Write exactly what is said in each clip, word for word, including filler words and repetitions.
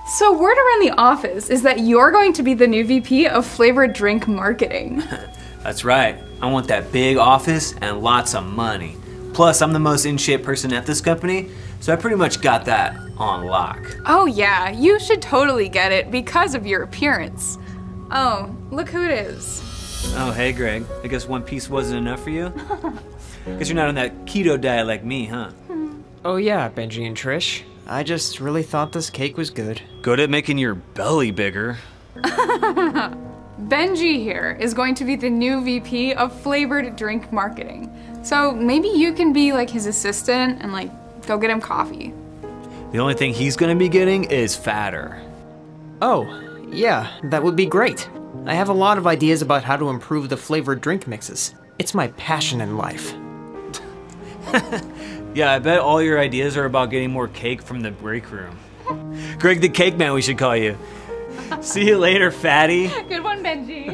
So word around the office is that you're going to be the new V P of flavored drink marketing. That's right. I want that big office and lots of money. Plus, I'm the most in shape person at this company, so I pretty much got that on lock. Oh yeah, you should totally get it because of your appearance. Oh, look who it is. Oh, hey Greg. I guess one piece wasn't enough for you? Guess you're not on that keto diet like me, huh? Oh yeah, Benji and Trish. I just really thought this cake was good. Good at making your belly bigger. Benji here is going to be the new V P of flavored drink marketing. So maybe you can be like his assistant and like go get him coffee. The only thing he's gonna be getting is fatter. Oh, yeah, that would be great. I have a lot of ideas about how to improve the flavored drink mixes. It's my passion in life. Yeah, I bet all your ideas are about getting more cake from the break room. Greg the Cake Man, we should call you. See you later, fatty. Good one, Benji.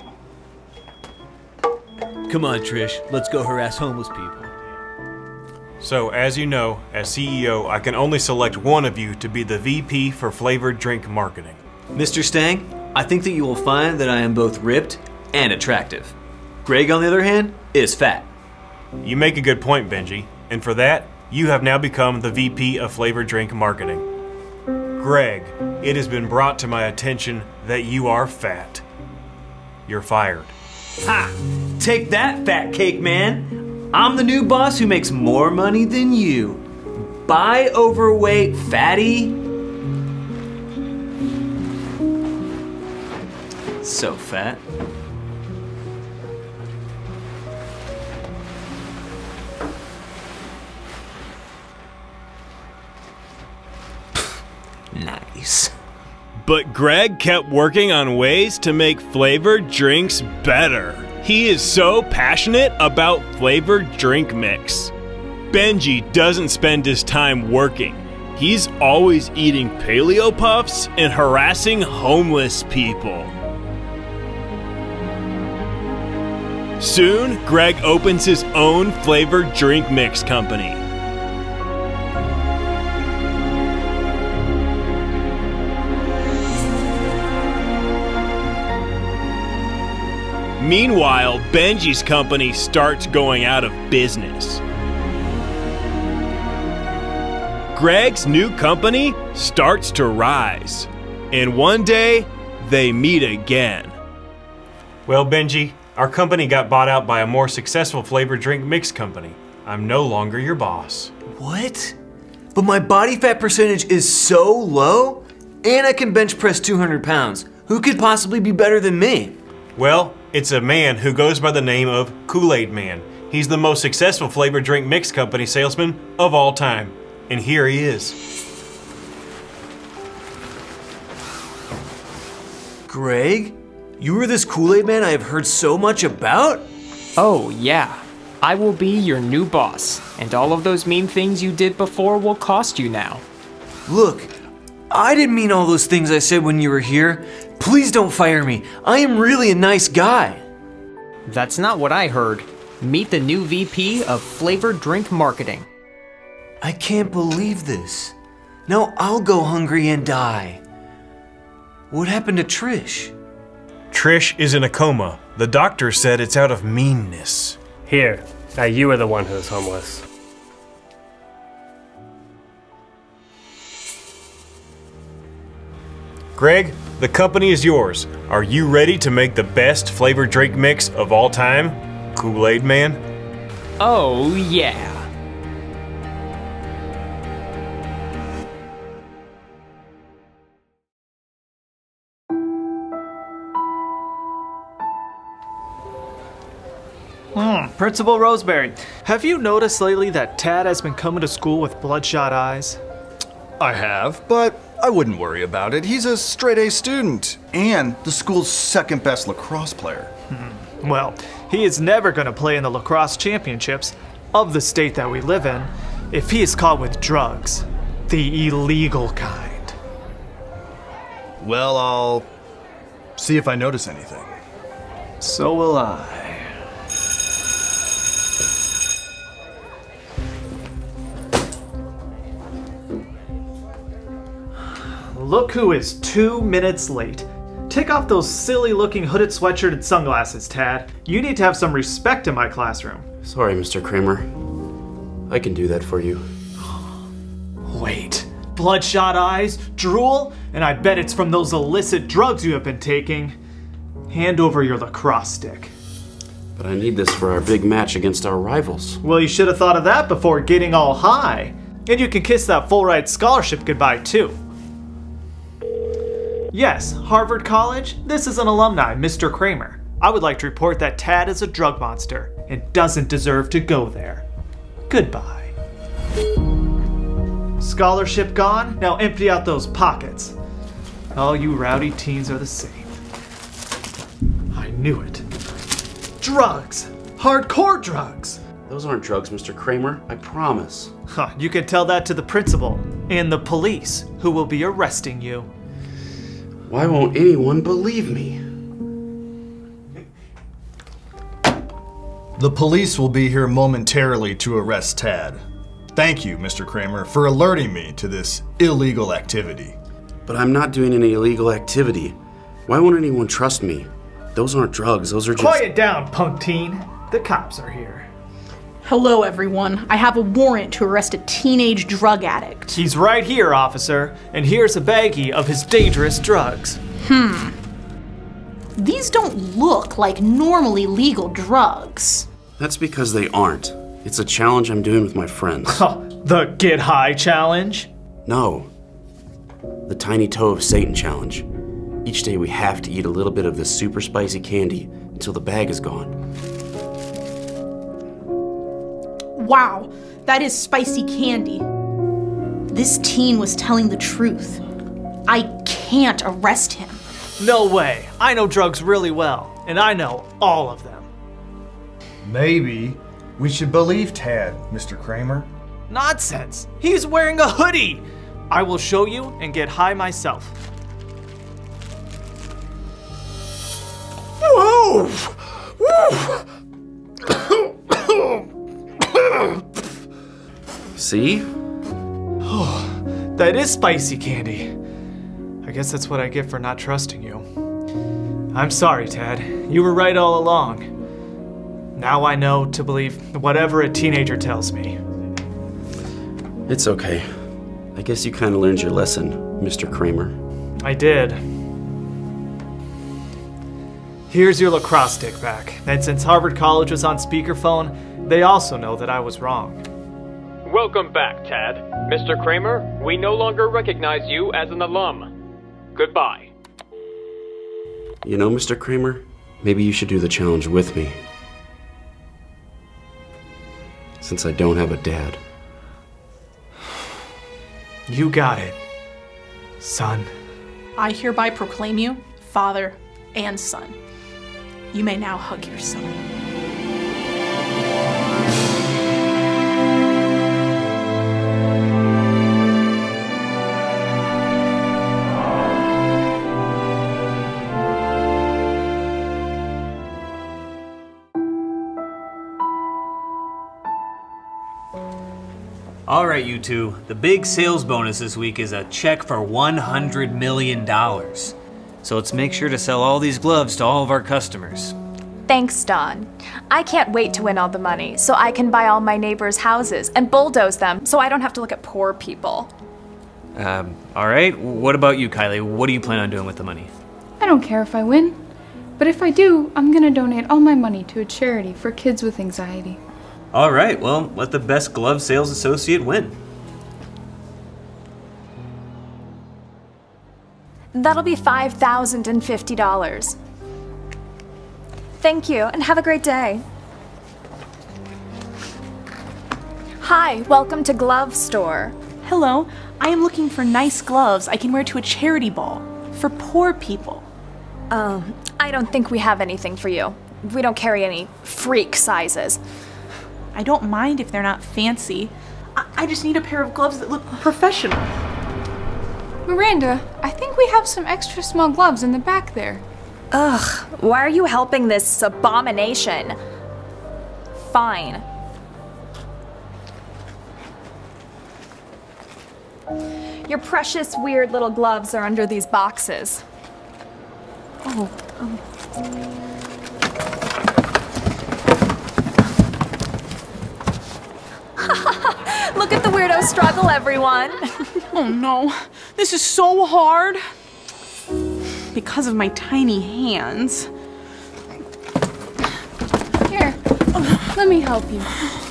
Come on, Trish. Let's go harass homeless people. So, as you know, as C E O, I can only select one of you to be the V P for flavored drink marketing. Mister Stang, I think that you will find that I am both ripped and attractive. Greg, on the other hand, is fat. You make a good point, Benji, and for that, you have now become the V P of flavored drink marketing. Greg, it has been brought to my attention that you are fat. You're fired. Ha! Take that, fat cake man. I'm the new boss who makes more money than you. Bye, overweight fatty. So fat. Nice. But Greg kept working on ways to make flavored drinks better. He is so passionate about flavored drink mix. Benji doesn't spend his time working. He's always eating paleo puffs and harassing homeless people. Soon, Greg opens his own flavored drink mix company. Meanwhile, Benji's company starts going out of business. Greg's new company starts to rise. And one day, they meet again. Well, Benji, our company got bought out by a more successful flavored drink mix company. I'm no longer your boss. What? But my body fat percentage is so low, and I can bench press two hundred pounds. Who could possibly be better than me? Well, it's a man who goes by the name of Kool-Aid Man. He's the most successful flavored drink mix company salesman of all time. And here he is. Greg? You were this Kool-Aid Man I have heard so much about? Oh, yeah. I will be your new boss, and all of those mean things you did before will cost you now. Look, I didn't mean all those things I said when you were here. Please don't fire me. I am really a nice guy. That's not what I heard. Meet the new V P of flavored drink marketing. I can't believe this. Now I'll go hungry and die. What happened to Trish? Trish is in a coma. The doctor said it's out of meanness. Here, now you are the one who's homeless. Greg, the company is yours. Are you ready to make the best flavored drink mix of all time? Kool-Aid Man? Oh, yeah. Hmm, Principal Roseberry, have you noticed lately that Tad has been coming to school with bloodshot eyes? I have, but I wouldn't worry about it. He's a straight-A student and the school's second best lacrosse player. Hmm. Well, he is never going to play in the lacrosse championships of the state that we live in if he is caught with drugs, the illegal kind. Well, I'll see if I notice anything. So will I. Look who is two minutes late. Take off those silly looking hooded sweatshirt and sunglasses, Tad. You need to have some respect in my classroom. Sorry, Mister Kramer. I can do that for you. Wait. Bloodshot eyes, drool, and I bet it's from those illicit drugs you have been taking. Hand over your lacrosse stick. But I need this for our big match against our rivals. Well, you should have thought of that before getting all high. And you can kiss that full ride scholarship goodbye, too. Yes, Harvard College, this is an alumni, Mister Kramer. I would like to report that Tad is a drug monster and doesn't deserve to go there. Goodbye. Scholarship gone? Now empty out those pockets. All you rowdy teens are the same. I knew it. Drugs! Hardcore drugs! Those aren't drugs, Mister Kramer. I promise. Huh, you can tell that to the principal and the police, who will be arresting you. Why won't anyone believe me? The police will be here momentarily to arrest Tad. Thank you, Mister Kramer, for alerting me to this illegal activity. But I'm not doing any illegal activity. Why won't anyone trust me? Those aren't drugs, those are just— Quiet down, punk teen. The cops are here. Hello, everyone. I have a warrant to arrest a teenage drug addict. He's right here, officer, and here's a baggie of his dangerous drugs. Hmm. These don't look like normally legal drugs. That's because they aren't. It's a challenge I'm doing with my friends. The Get High Challenge? No. The Tiny Toe of Satan Challenge. Each day we have to eat a little bit of this super spicy candy until the bag is gone. Wow, that is spicy candy. This teen was telling the truth. I can't arrest him. No way. I know drugs really well, and I know all of them. Maybe we should believe Tad, Mister Kramer. Nonsense. He's wearing a hoodie. I will show you and get high myself. Whoa! See? Oh, that is spicy candy. I guess that's what I get for not trusting you. I'm sorry, Tad. You were right all along. Now I know to believe whatever a teenager tells me. It's okay. I guess you kind of learned your lesson, Mister Kramer. I did. Here's your lacrosse stick back. And since Harvard College was on speakerphone, they also know that I was wrong. Welcome back, Tad. Mister Kramer, we no longer recognize you as an alum. Goodbye. You know, Mister Kramer, maybe you should do the challenge with me. Since I don't have a dad. You got it, son. I hereby proclaim you father and son. You may now hug your son. All right, you two. The big sales bonus this week is a check for one hundred million dollars. So let's make sure to sell all these gloves to all of our customers. Thanks, Don. I can't wait to win all the money so I can buy all my neighbors' houses and bulldoze them so I don't have to look at poor people. Um, all right. What about you, Kylie? What do you plan on doing with the money? I don't care if I win, but if I do, I'm gonna donate all my money to a charity for kids with anxiety. All right, well, let the best glove sales associate win. That'll be five thousand fifty dollars. Thank you, and have a great day. Hi, welcome to Glove Store. Hello, I am looking for nice gloves I can wear to a charity ball for poor people. Um, I don't think we have anything for you. We don't carry any freak sizes. I don't mind if they're not fancy. I, I just need a pair of gloves that look professional. Miranda, I think we have some extra small gloves in the back there. Ugh, why are you helping this abomination? Fine. Your precious, weird little gloves are under these boxes. Oh, um. Look at the weirdo struggle, everyone. Oh no, this is so hard. Because of my tiny hands. Here, oh, let me help you.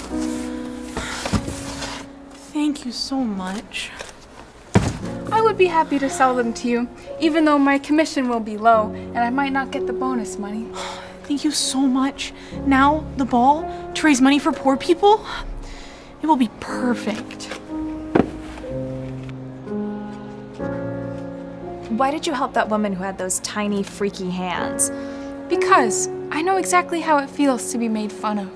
Thank you so much. I would be happy to sell them to you, even though my commission will be low and I might not get the bonus money. Thank you so much. Now, the ball, to raise money for poor people, it will be perfect. Why did you help that woman who had those tiny, freaky hands? Because I know exactly how it feels to be made fun of.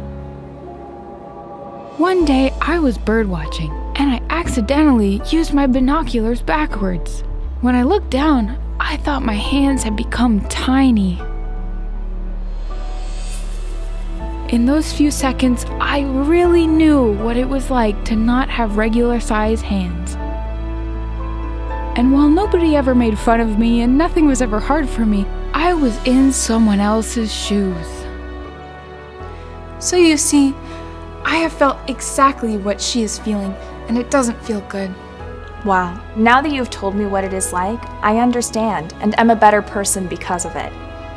One day, I was birdwatching, and I accidentally used my binoculars backwards. When I looked down, I thought my hands had become tiny. In those few seconds, I really knew what it was like to not have regular-sized hands. And while nobody ever made fun of me and nothing was ever hard for me, I was in someone else's shoes. So you see, I have felt exactly what she is feeling, and it doesn't feel good. Wow, now that you've told me what it is like, I understand, and am a better person because of it.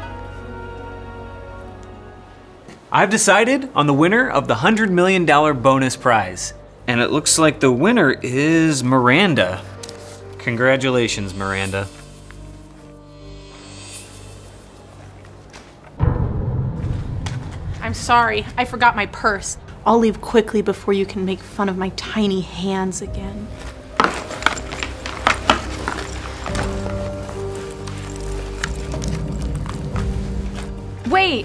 I've decided on the winner of the one hundred million dollar bonus prize. And it looks like the winner is Miranda. Congratulations, Miranda. I'm sorry, I forgot my purse. I'll leave quickly before you can make fun of my tiny hands again. Wait!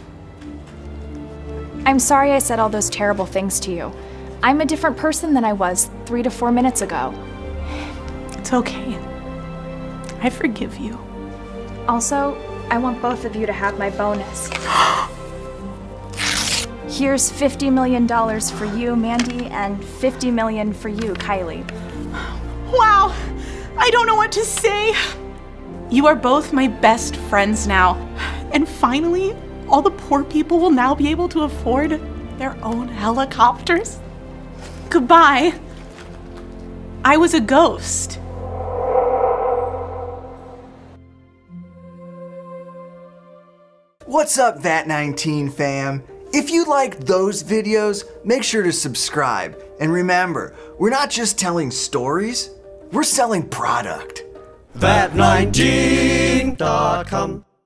I'm sorry I said all those terrible things to you. I'm a different person than I was three to four minutes ago. It's okay. I forgive you. Also, I want both of you to have my bonus. Here's fifty million dollars for you, Mandy, and fifty million dollars for you, Kylie. Wow! I don't know what to say. You are both my best friends now. And finally, all the poor people will now be able to afford their own helicopters. Goodbye. I was a ghost. What's up, V A T nineteen fam? If you like those videos, make sure to subscribe. And remember, we're not just telling stories, we're selling product. V A T nineteen dot com